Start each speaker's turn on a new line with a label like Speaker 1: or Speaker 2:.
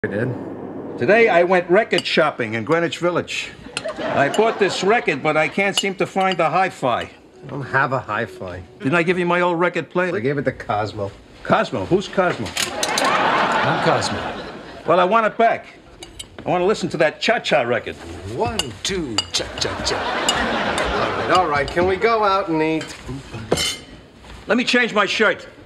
Speaker 1: Did.
Speaker 2: Today I went record shopping in Greenwich Village. I bought this record, but I can't seem to find the hi-fi.
Speaker 1: I don't have a hi-fi.
Speaker 2: Didn't I give you my old record player?
Speaker 1: I gave it to Cosmo.
Speaker 2: Cosmo? Who's Cosmo?
Speaker 1: I'm Cosmo.
Speaker 2: Well, I want it back. I want to listen to that cha-cha record.
Speaker 1: 1, 2, cha-cha-cha. All right. Can we go out and eat?
Speaker 2: Let me change my shirt.